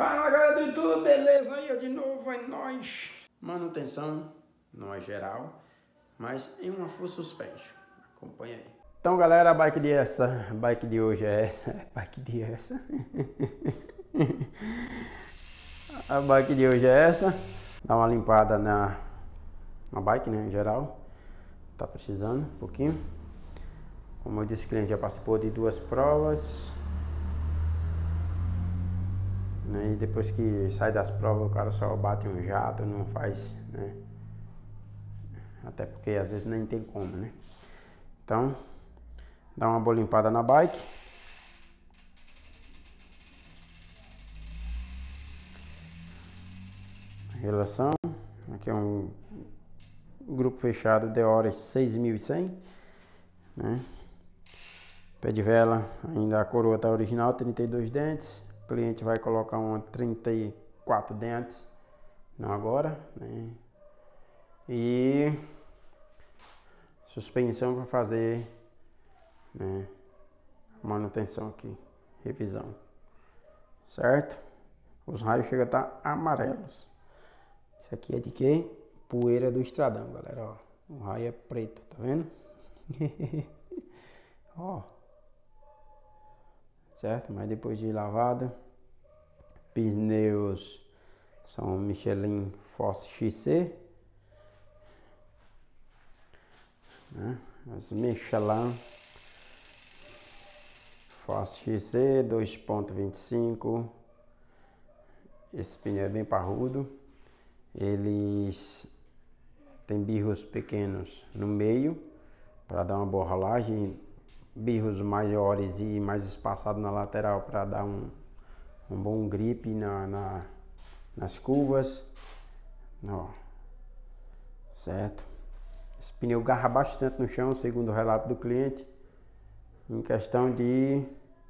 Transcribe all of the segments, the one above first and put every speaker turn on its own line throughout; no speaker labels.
Fala galera do YouTube, beleza? Aí de novo é nóis. Manutenção, não é geral, mas em uma full suspension. Acompanha aí. Então galera, a bike de hoje é essa. A bike de hoje é essa. Dá uma limpada na bike, né, em geral. Tá precisando um pouquinho. Como eu disse, o cliente já participou de 2 provas. E depois que sai das provas, o cara só bate um jato, não faz, né? Até porque às vezes nem tem como, né? Então, dá uma boa limpada na bike. Relação, aqui é um grupo fechado de horas 6.100, né? Pé de vela, ainda a coroa tá original, 32 dentes. O cliente vai colocar uma 34 dentes, não agora, né? E suspensão para fazer, né, manutenção aqui, revisão, certo? Os raios chegam a estar amarelos. Isso aqui é de quê? Poeira do estradão, galera, ó. O raio é preto, tá vendo? Ó. Certo? Mas depois de lavada, pneus são Michelin Force XC, né? As Michelin Force XC 2.25. Esse pneu é bem parrudo. Eles têm birros pequenos no meio para dar uma boa rolagem, birros maiores e mais espaçados na lateral para dar um bom grip nas curvas. Ó, certo? Esse pneu garra bastante no chão, segundo o relato do cliente, em questão de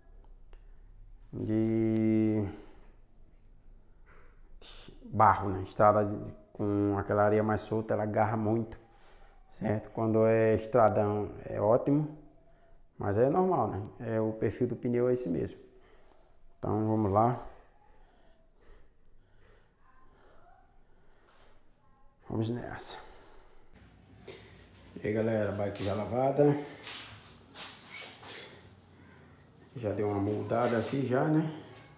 barro, né? Estrada com aquela areia mais solta, ela agarra muito, certo? Quando é estradão é ótimo, mas é normal, né? O perfil do pneu é esse mesmo. Então vamos lá. Vamos nessa. E aí galera, bike já lavada. Já deu uma moldada aqui já, né?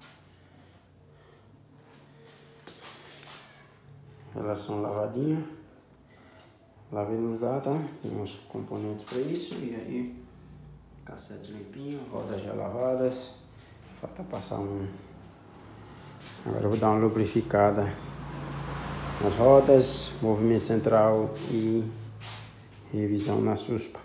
Relação lavadinha. Lavei no lugar, tá? Tem uns componentes para isso. E aí, cassete limpinho, rodas já lavadas. Falta passar um. Agora eu vou dar uma lubrificada nas rodas, movimento central e revisão na suspa.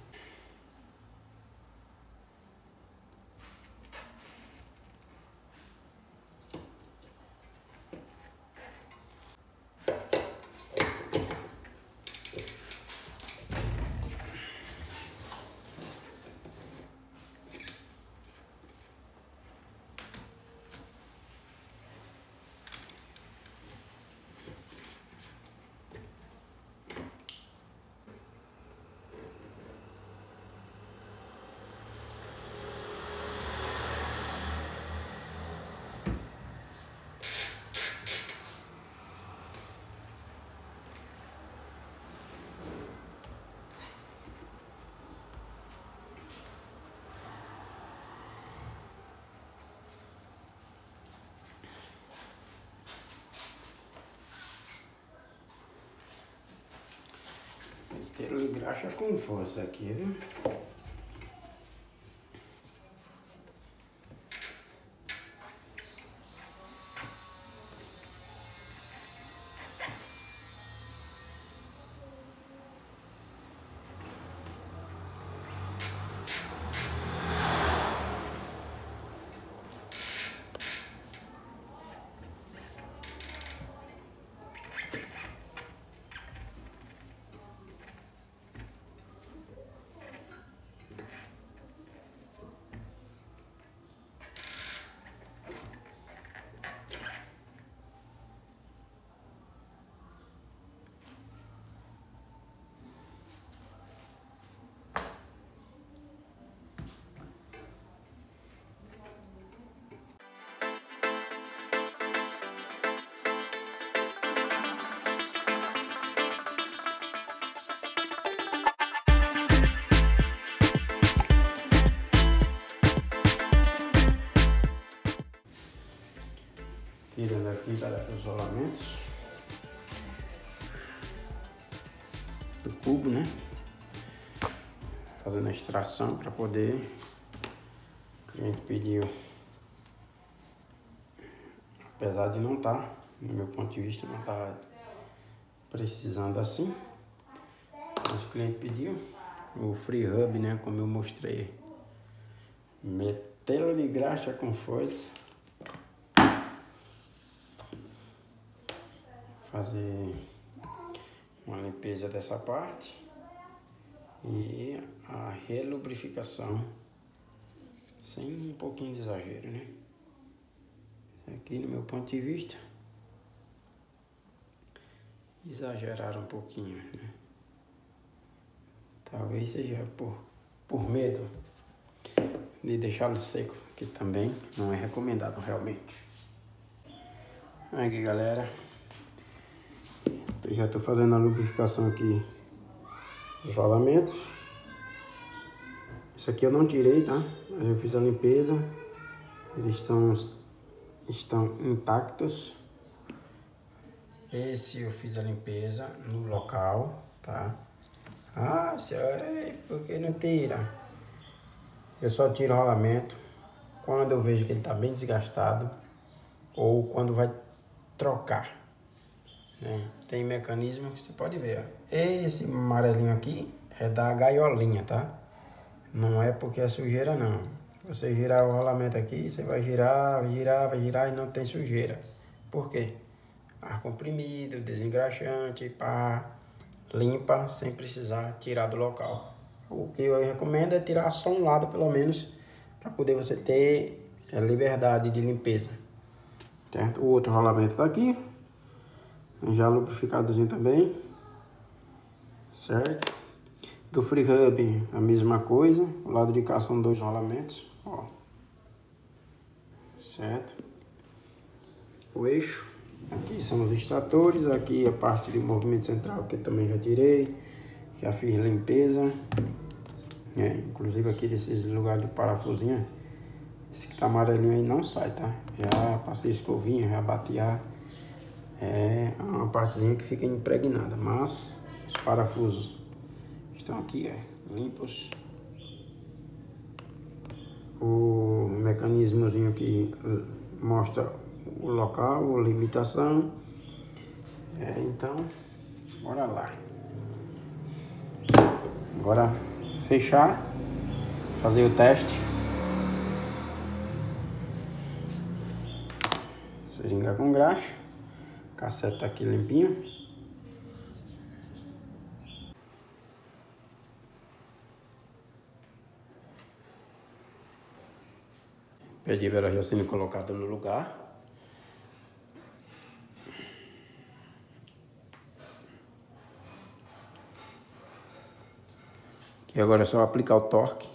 Ele engraxa com força aqui, viu? Tirando aqui os rolamentos do cubo, né? Fazendo a extração para poder. O cliente pediu, apesar de não estar, no meu ponto de vista, não tá precisando assim, mas o cliente pediu o free hub, né? Como eu mostrei, metê-lo de graxa com força. Fazer uma limpeza dessa parte e a relubrificação sem um pouquinho de exagero, né? Aqui, no meu ponto de vista, exageraram um pouquinho, né? Talvez seja por medo de deixá-lo seco, que também não é recomendado realmente. Aqui, galera, eu já estou fazendo a lubrificação aqui dos rolamentos. Isso aqui eu não tirei, tá? Eu fiz a limpeza, eles estão intactos. Esse eu fiz a limpeza no local, tá? Ah, senhor, por que não tira? Eu só tiro o rolamento quando eu vejo que ele está bem desgastado ou quando vai trocar, né? Tem mecanismo que você pode ver, ó. Esse amarelinho aqui é da gaiolinha, tá? Não é porque é sujeira, não. Você girar o rolamento aqui, você vai girar, vai girar, vai girar e não tem sujeira. Por quê? Ar comprimido, desengraxante, pá, limpa sem precisar tirar do local. O que eu recomendo é tirar só um lado, pelo menos, para poder você ter a liberdade de limpeza. Certo? O outro rolamento tá aqui, já lubrificadozinho também, certo? Do free hub a mesma coisa, o lado de cá são 2 rolamentos, ó, certo? O eixo, aqui são os extratores, aqui a parte de movimento central que eu também já tirei, já fiz limpeza, inclusive aqui desses lugares de parafusinho, esse que tá amarelinho aí não sai, tá? Já passei escovinha, já batear, é uma partezinha que fica impregnada, mas os parafusos estão aqui, limpos. O mecanismozinho que mostra o local, a limitação. Então, bora lá. Agora fechar, fazer o teste. Seringa com graxa, cassete tá aqui limpinho. Pedi para ela já sendo colocada no lugar. Aqui agora é só aplicar o torque.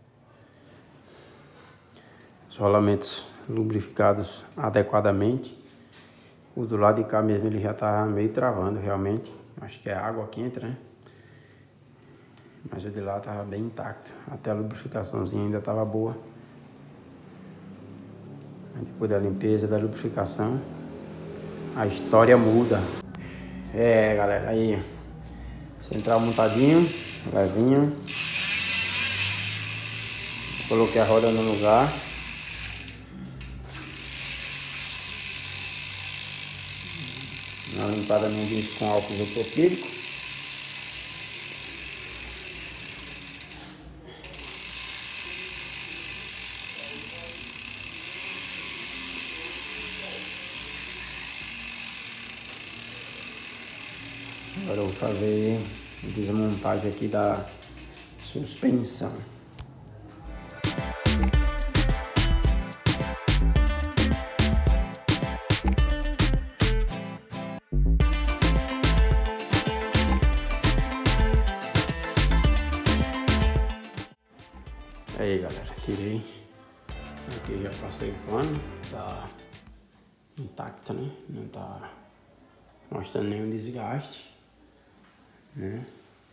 Os rolamentos lubrificados adequadamente. O do lado de cá mesmo ele já tá meio travando realmente. Acho que é a água que entra, né? Mas o de lá tava bem intacto. Até a lubrificaçãozinha ainda tava boa. Depois da limpeza, da lubrificação, a história muda. Galera, aí central montadinho, levinho. Coloquei a roda no lugar. Uma limpada no disco com álcool isopropílico. Agora eu vou fazer a desmontagem aqui da suspensão. Aí, galera, tirei. Aqui já passei o pano, tá intacta, né? Não tá mostrando nenhum desgaste, né?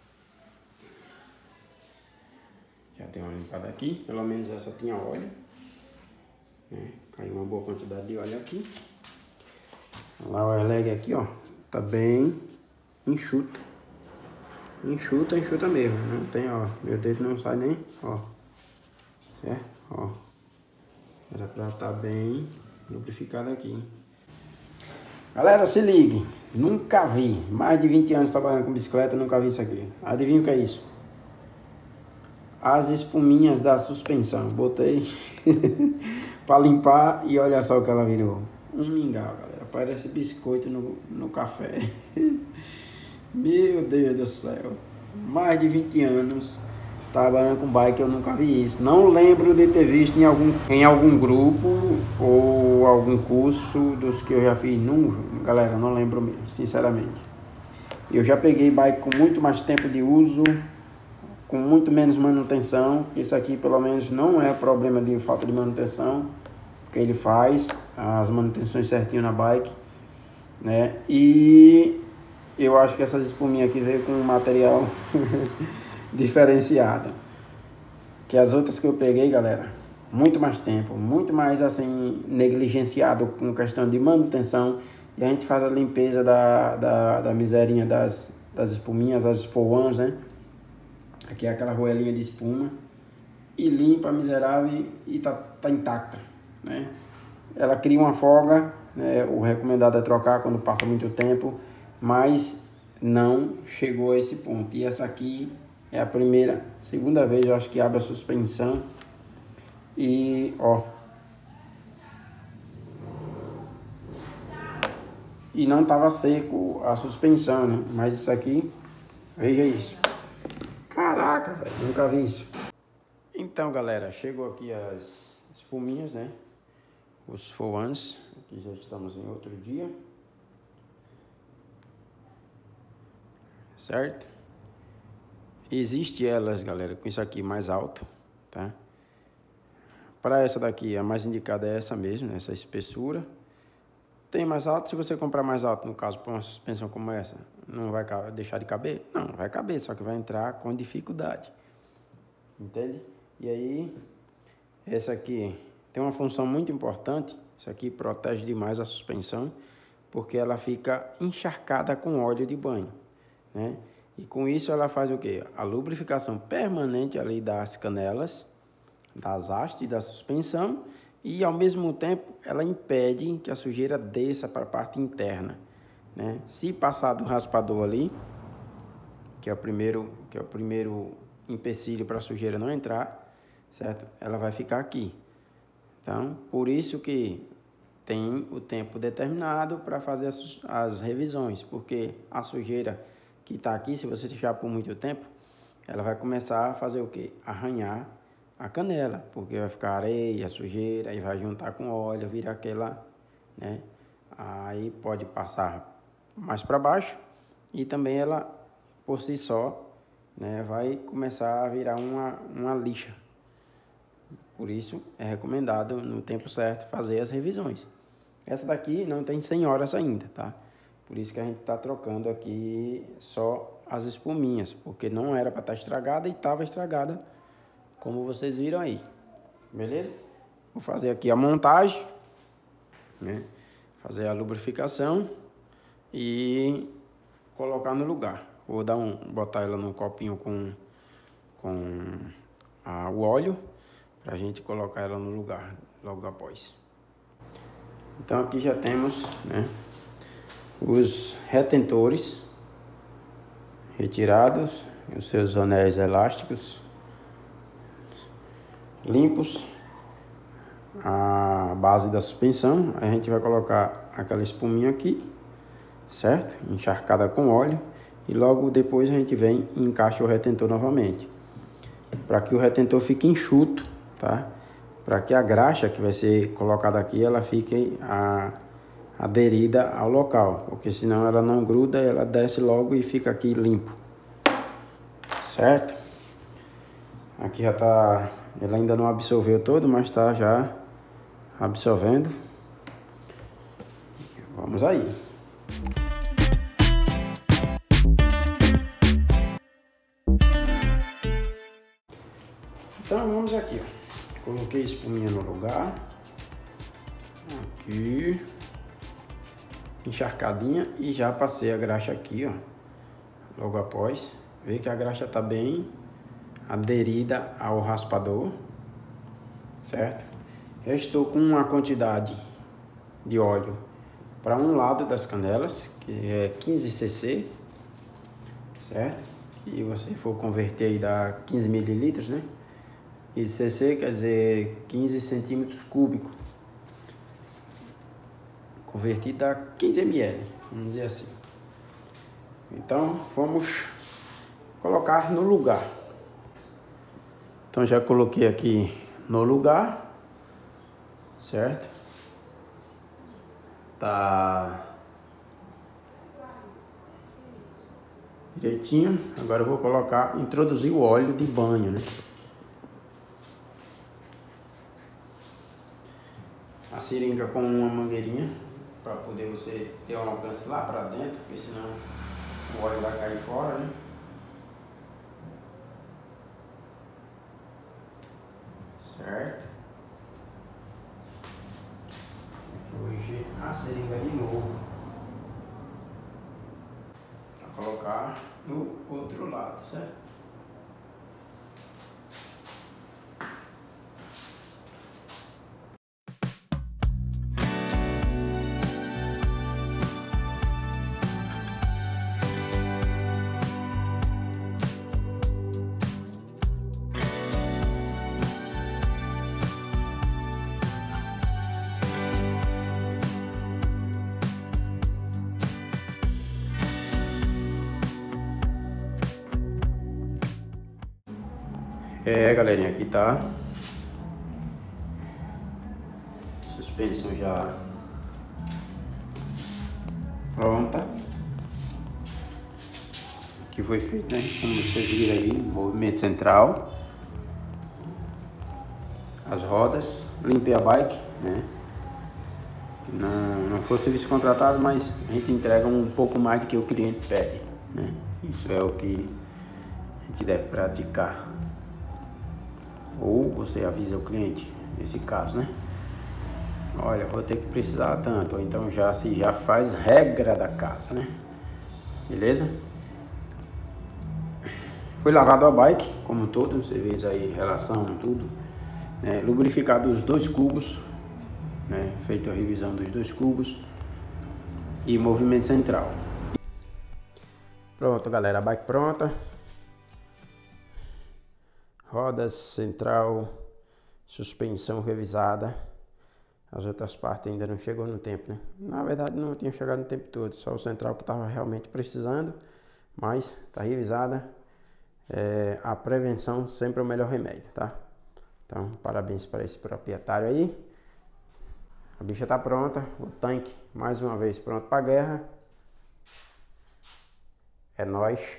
Já tem uma limpada aqui, pelo menos essa tinha óleo, né? Caiu uma boa quantidade de óleo aqui. Lá o airlag aqui, ó, tá bem enxuto. Enxuta mesmo. Não tem, ó, meu dedo não sai nem, ó. Certo? Ó. Era pra estar bem lubrificado aqui. Galera, se ligue. Nunca vi. Mais de 20 anos trabalhando com bicicleta, nunca vi isso aqui. Adivinha o que é isso? As espuminhas da suspensão. Botei pra limpar e olha só o que ela virou. Um mingau, galera. Parece biscoito no café. Meu Deus do céu. Mais de 20 anos trabalhando com bike, eu nunca vi isso. Não lembro de ter visto em algum grupo ou algum curso dos que eu já fiz. Não, galera, não lembro mesmo, sinceramente. Eu já peguei bike com muito mais tempo de uso, com muito menos manutenção. Isso aqui pelo menos não é problema de falta de manutenção, porque ele faz as manutenções certinho na bike, né? E eu acho que essas espuminhas aqui veio com um material diferenciado. Que as outras que eu peguei, galera, muito mais tempo, muito mais assim, negligenciado com questão de manutenção. E a gente faz a limpeza da miserinha das espuminhas, as foans, né? Aqui é aquela roelinha de espuma. E limpa a miserável e tá intacta, né? Ela cria uma folga, né? O recomendado é trocar quando passa muito tempo, mas não chegou a esse ponto. E essa aqui é a segunda vez, eu acho que abre a suspensão. E, ó. E não tava seco a suspensão, né? Mas isso aqui, veja isso. Caraca, velho, nunca vi isso. Então, galera, chegou aqui as espuminhas, né? Os foans. Aqui já estamos em outro dia. Certo? Existe elas, galera, com isso aqui mais alto, tá? Para essa daqui, a mais indicada é essa mesmo, né? Essa espessura. Tem mais alto, se você comprar mais alto, no caso, para uma suspensão como essa, não vai deixar de caber? Não, vai caber, só que vai entrar com dificuldade. Entende? E aí, essa aqui tem uma função muito importante. Isso aqui protege demais a suspensão, porque ela fica encharcada com óleo de banho, né? E com isso ela faz o quê? A lubrificação permanente ali das canelas, das hastes da suspensão, e ao mesmo tempo ela impede que a sujeira desça para a parte interna, né? Se passar do raspador ali, que é o primeiro empecilho para a sujeira não entrar, certo? Ela vai ficar aqui. Então, por isso que tem o tempo determinado para fazer as revisões, porque a sujeira que está aqui, se você deixar por muito tempo, ela vai começar a fazer o quê? Arranhar a canela, porque vai ficar areia, sujeira, aí vai juntar com óleo, vira aquela, né? Aí pode passar mais para baixo e também ela, por si só, né, vai começar a virar uma lixa. Por isso, é recomendado, no tempo certo, fazer as revisões. Essa daqui não tem 100 horas ainda, tá? Por isso que a gente está trocando aqui só as espuminhas, porque não era para estar estragada e estava estragada, como vocês viram aí. Beleza? Vou fazer aqui a montagem, né? Fazer a lubrificação e colocar no lugar. Vou botar ela num copinho com o óleo, para a gente colocar ela no lugar logo após. Então aqui já temos, né, os retentores retirados, os seus anéis elásticos limpos, a base da suspensão. A gente vai colocar aquela espuminha aqui, certo? Encharcada com óleo, e logo depois a gente vem e encaixa o retentor novamente, para que o retentor fique enxuto, tá? Para que a graxa que vai ser colocada aqui, ela fique aderida ao local, porque senão ela não gruda, ela desce logo e fica aqui limpo, certo? Aqui já tá, ela ainda não absorveu todo, mas tá já absorvendo. Vamos aí. Então vamos aqui, ó. Coloquei a espuminha no lugar. Aqui. encharcadinha e já passei a graxa aqui, ó. Logo após, ver que a graxa tá bem aderida ao raspador, certo? Eu estou com uma quantidade de óleo para um lado das canelas, que é 15 cc, certo? E você for converter aí dá 15 ml, né? 15 cc quer dizer 15 centímetros cúbicos. Convertido dá 15 ml, vamos dizer assim. Então vamos colocar no lugar. Então já coloquei aqui no lugar, certo? Tá direitinho. Agora eu vou colocar, introduzir o óleo de banho, né? A seringa com uma mangueirinha para poder você ter um alcance lá para dentro, porque senão o óleo vai cair fora, né? Certo? Hoje a seringa de novo para colocar no outro lado, certo? Galerinha, aqui tá suspensão já pronta. Que foi feito, né? Como vocês viram aí, movimento central, as rodas, limpei a bike, né? Não foi serviço contratado, mas a gente entrega um pouco mais do que o cliente pede, né? Isso é o que a gente deve praticar. Ou você avisa o cliente, nesse caso, né? Olha, vou ter que precisar tanto, ou então já faz regra da casa, né? Beleza? Foi lavado a bike, como todo, você vê aí, relação, tudo, né? Lubrificado os 2 cubos, né? Feito a revisão dos 2 cubos e movimento central. Pronto, galera, a bike pronta. Rodas, central, suspensão revisada. As outras partes ainda não chegou no tempo, né? Na verdade não tinha chegado no tempo todo, só o central que estava realmente precisando, mas tá revisada. A prevenção sempre é o melhor remédio, tá? Então, parabéns para esse proprietário aí. A bicha tá pronta, o tanque mais uma vez pronto para guerra. É nóis.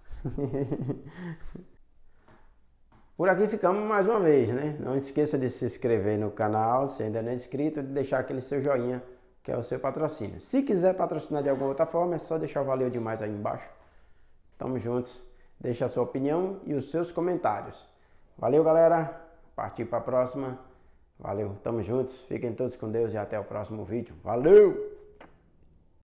Por aqui ficamos mais uma vez, né? Não esqueça de se inscrever no canal, se ainda não é inscrito, de deixar aquele seu joinha, que é o seu patrocínio. Se quiser patrocinar de alguma outra forma, é só deixar o valeu demais aí embaixo. Tamo juntos. Deixa a sua opinião e os seus comentários. Valeu, galera. Partir para a próxima. Valeu, tamo juntos. Fiquem todos com Deus e até o próximo vídeo. Valeu!